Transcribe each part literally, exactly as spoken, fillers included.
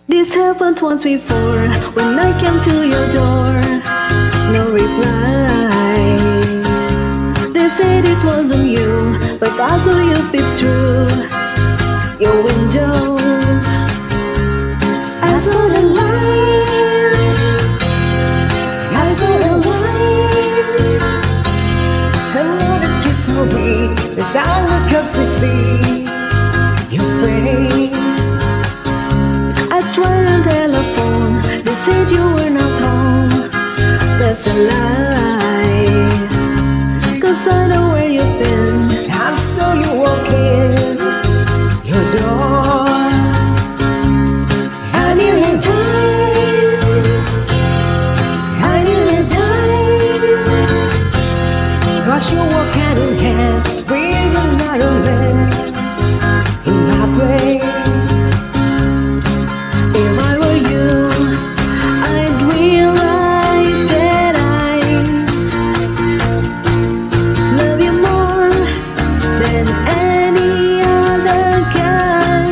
This happened once before when I came to your door. No reply. They said it wasn't you, but I saw you peep through your window. I saw the light. I saw the light. I know that you saw me as I look up to see your face. I tried on telephone, they said you were not home. That's a lie, 'cause I know where you've been. I saw you walk in your door. I nearly died, I nearly died, 'cause you walk hand in hand with another man in my place. If I were you, I'd realize that I love you more than any other guy,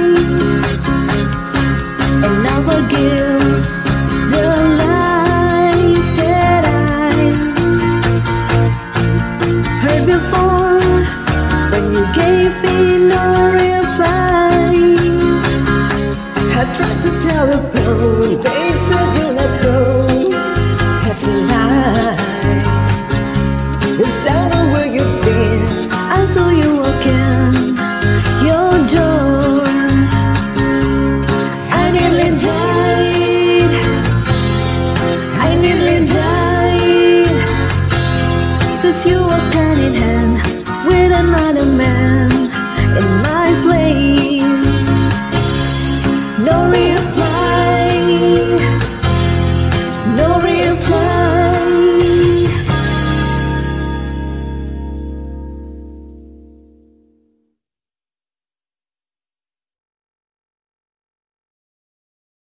and I'll forgive the lies that I heard before when you gave me no reply. I tried to telephone, they said you're not home. That's a lie. It's not where you've been. I saw you walk in your door. I nearly died, I nearly died, 'cause you walked hand in hand with another man in my place. No reply, no reply.